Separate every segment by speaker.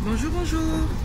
Speaker 1: Bonjour, bonjour.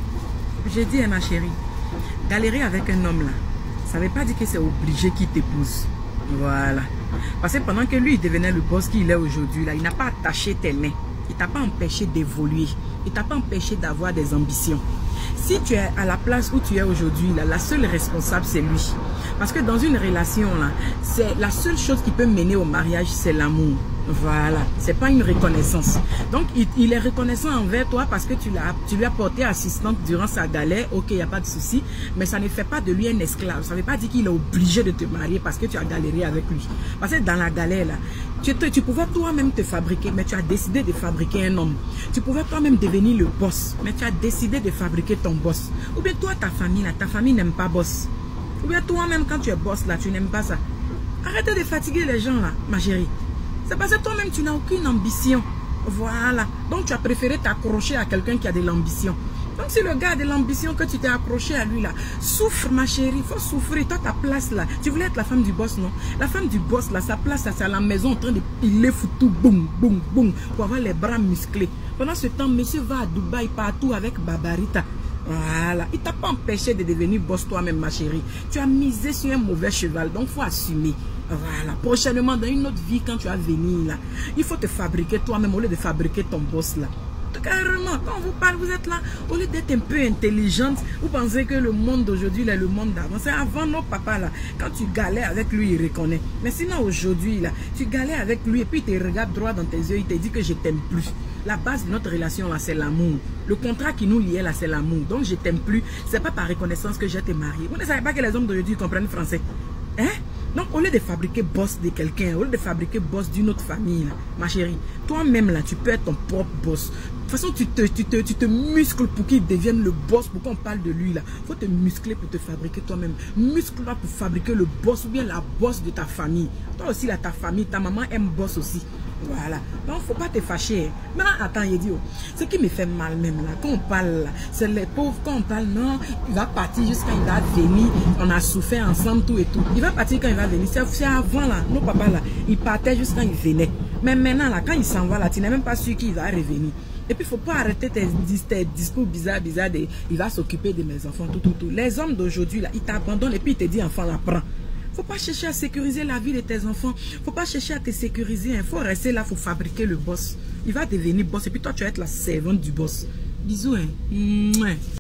Speaker 1: J'ai dit à ma chérie, galérer avec un homme là, ça ne veut pas dire que c'est obligé qu'il t'épouse. Voilà. Parce que pendant que lui, il devenait le boss qu'il est aujourd'hui, là, il n'a pas attaché tes mains. Il ne t'a pas empêché d'évoluer. Il ne t'a pas empêché d'avoir des ambitions. Si tu es à la place où tu es aujourd'hui, la seule responsable, c'est lui. Parce que dans une relation, c'est la seule chose qui peut mener au mariage, c'est l'amour. Voilà, c'est pas une reconnaissance. Donc, il est reconnaissant envers toi parce que tu lui as porté assistante durant sa galère. Ok, il n'y a pas de souci. Mais ça ne fait pas de lui un esclave. Ça ne veut pas dire qu'il est obligé de te marier parce que tu as galéré avec lui. Parce que dans la galère, là, tu pouvais toi-même te fabriquer, mais tu as décidé de fabriquer un homme. Tu pouvais toi-même devenir le boss, mais tu as décidé de fabriquer ton boss. Ou bien toi, ta famille n'aime pas boss. Ou bien toi-même, quand tu es boss, là, tu n'aimes pas ça. Arrêtez de fatiguer les gens, là, ma chérie. C'est parce que toi-même, tu n'as aucune ambition. Voilà. Donc, tu as préféré t'accrocher à quelqu'un qui a de l'ambition. Donc, si le gars a de l'ambition, que tu t'es accroché à lui, là, souffre, ma chérie. Il faut souffrir. Toi, ta place, là. Tu voulais être la femme du boss, non? La femme du boss, là, sa place, c'est à la maison en train de piler foutu, boum, boum, boum, pour avoir les bras musclés. Pendant ce temps, monsieur va à Dubaï, partout avec Babarita. Voilà. Il t'a pas empêché de devenir boss toi-même, ma chérie. Tu as misé sur un mauvais cheval, donc il faut assumer. Voilà. Prochainement, dans une autre vie, quand tu vas venir là, il faut te fabriquer toi-même au lieu de fabriquer ton boss là. Carrément, quand on vous parle, vous êtes là, au lieu d'être un peu intelligente, vous pensez que le monde d'aujourd'hui est le monde d'avant. C'est avant nos papas là. Quand tu galères avec lui, il reconnaît. Mais sinon aujourd'hui là, tu galères avec lui et puis il te regarde droit dans tes yeux, il te dit que je t'aime plus. La base de notre relation là, c'est l'amour. Le contrat qui nous liait là, c'est l'amour. Donc je t'aime plus. C'est pas par reconnaissance que je t'ai marié. Vous ne savez pas que les hommes d'aujourd'hui comprennent français. Hein? Donc, au lieu de fabriquer boss de quelqu'un, au lieu de fabriquer boss d'une autre famille, là, ma chérie, toi-même, là, tu peux être ton propre boss. De toute façon, tu te muscles pour qu'il devienne le boss, pour qu'on parle de lui, là. Il faut te muscler pour te fabriquer toi-même. Muscle-là pour fabriquer le boss ou bien la boss de ta famille. Toi aussi, là, ta famille, ta maman aime boss aussi. Voilà. Donc, il ne faut pas te fâcher. Maintenant, attends, il dit, ce qui me fait mal même là, quand on parle, c'est les pauvres, quand on parle, non, il va partir jusqu'à il va venir, on a souffert ensemble, tout et tout. Il va partir quand il va venir. C'est avant là, nos papas là, ils partaient jusqu'à il venait. Mais maintenant là, quand il s'en va là, tu n'es même pas sûr qu'il va revenir. Et puis, il ne faut pas arrêter tes discours bizarres, il va s'occuper de mes enfants, tout. Les hommes d'aujourd'hui là, ils t'abandonnent et puis ils te disent, enfant, là, prends. Faut pas chercher à sécuriser la vie de tes enfants. Faut pas chercher à te sécuriser. Il faut rester là, faut fabriquer le boss. Il va devenir boss et puis toi, tu vas être la servante du boss. Bisous, hein.